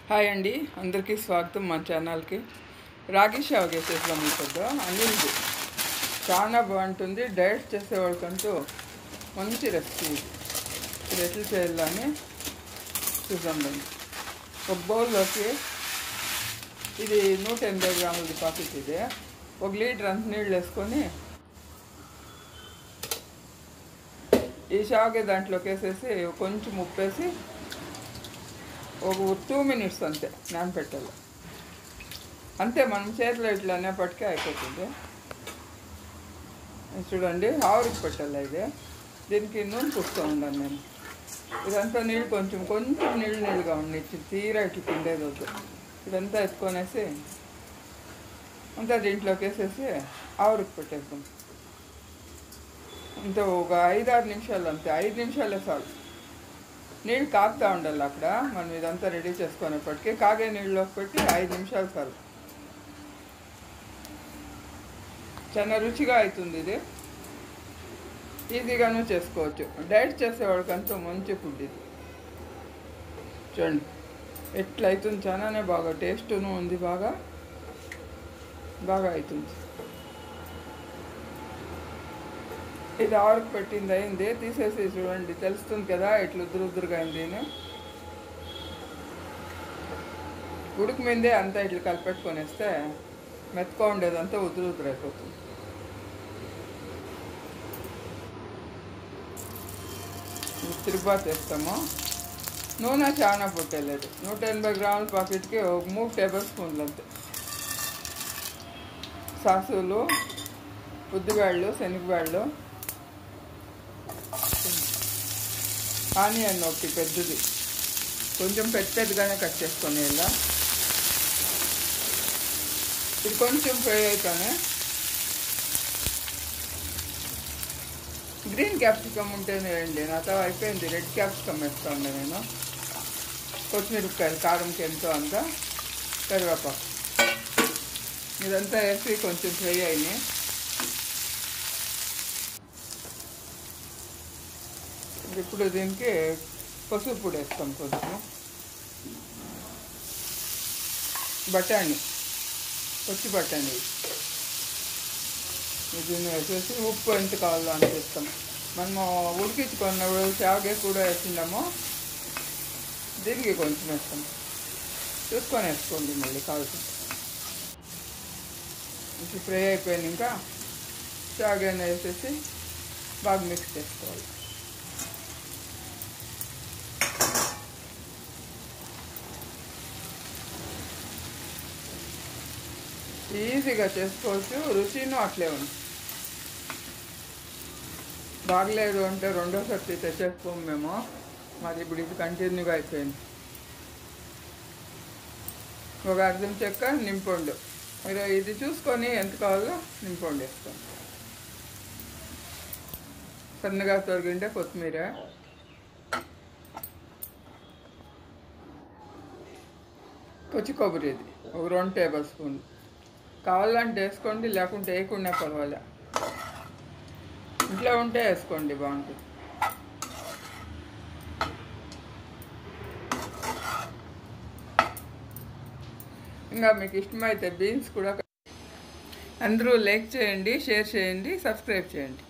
Hi అండి, అందరికీ స్వాగతం మా ఛానల్కి. రాగి షావగే చేద్దాం ఇప్పుడు. అనిల్ది చాలా బాగుంటుంది. డైట్ చేసేవాళ్ళకంటూ మంచి రెసిపీ ఇది. ఇది ఎట్లా చేయాలని చూద్దాం. ఒక బౌల్లోకి ఇది 180 గ్రాములది ప్యాకెట్. ఇది 1 లీటర్ అంత నీళ్ళు వేసుకొని ఈ షావగే దాంట్లోకి వేసేసి కొంచెం ఉప్పు వేసి ఒక 2 మినిట్స్ అంతే నానబెట్టాలి. అంతే, మనం చేతిలో ఇట్లా అనేప్పటికే అయిపోతుంది. చూడండి, ఆవిరికి పెట్టాలి. ఇది దీనికి నూనె పూస్తూ ఉండాలి నేను. ఇదంతా నీళ్ళు కొంచెం నీళ్ళుగా ఉండి తీరా ఇట్లా పిండేది వద్దు. ఇదంతా ఎత్తుకొనేసి అంతా దీంట్లోకి వేసేసి ఆవిరికి పెట్టేస్తాం. అంతే, ఒక 5-6 నిమిషాలు అంతే. 5 నిమిషాలే చాలు. నీళ్ళు కాగుతూ ఉండాలి అక్కడ. మనం ఇదంతా రెడీ చేసుకునేప్పటికీ కాగే నీళ్ళలోకి పెట్టి 5 నిమిషాలు చాలు. చాలా రుచిగా అవుతుంది. ఇది ఈజీగాను చేసుకోవచ్చు. డైట్ చేసేవాళ్ళకంతా మంచి ఫుడ్ ఇది. చూడండి ఎట్లా అవుతుంది. చాలానే బాగా టేస్ట్ను ఉంది. బాగా అవుతుంది. ఇది ఆవిరికి పెట్టింది అయింది. తీసేసి చూడండి, తెలుస్తుంది కదా ఇట్లా ఉదురుగా అయింది. ఉడికి మీదే అంతా ఇట్లా కలిపెట్టుకొని వేస్తే మెత్తగా ఉండేదంతా ఉదురు అయిపోతుంది. తిరుబాతు వేస్తాము. నూనె చాలా పుట్టలేదు. 180 గ్రాముల ప్యాకెట్కి ఒక 3 టేబుల్ స్పూన్లు అంతే. సాసులు, ఉద్దిబ్యాళ్ళు, శనగబ్యాళ్ళు, ఆనియన్ ఒకటి పెద్దది, కొంచెం పెద్దగానే కట్ చేసుకొని ఇలా ఇది కొంచెం ఫ్రై అవుతానే గ్రీన్ క్యాప్సికమ్ ఉంటేనే అండి. నాతో అయిపోయింది. రెడ్ క్యాప్సికమ్ వేస్తాను నేను. కొత్తిమీరకాయలు కారంకి ఎంతో అంతా, కరివేపాకు ఇదంతా వేసి కొంచెం ఫ్రై అయినాయి. ఇప్పుడు దీనికి పసుపు పొడి వేస్తాం. కొంచెం బఠానీ, పచ్చి బఠానీ దీన్ని వేసేసి ఉప్పు ఎంత కావాలో అని వేస్తాం. మనము ఉడికించుకున్నప్పుడు షావగే కూడా వేసిండాము. దీనికి కొంచెం వేస్తాం. చూసుకొని వేసుకోండి. మళ్ళీ కావాల్సి ఇది ఫ్రై అయిపోయింది. ఇంకా షావగేని వేసేసి బాగా మిక్స్ చేసుకోవాలి. ఈజీగా చేసుకోవచ్చు. రుచిను అట్లే ఉంది. బాగలేదు అంటే రెండోసారి తెచ్చేసుకోము మేము. మాది ఇప్పుడు ఇది కంటిన్యూగా అయిపోయింది. ఒక అర్ధం చెక్క నింపండు. మీరు ఇది చూసుకొని ఎంత కావాలో నింపండు వేసుకోండి. సన్నగా తొరిగిండే కొత్తిమీర, పచ్చి కొబ్బరిది ఒక 2 టేబుల్ స్పూన్లు. కావాలంటే వేసుకోండి, లేకుంటే వేయకుండా పర్వాలే. ఇంట్లో ఉంటే వేసుకోండి, బాగుంటుంది. ఇంకా మీకు ఇష్టమైతే బీన్స్ కూడా. అందరూ లైక్ చేయండి, షేర్ చేయండి, సబ్స్క్రైబ్ చేయండి.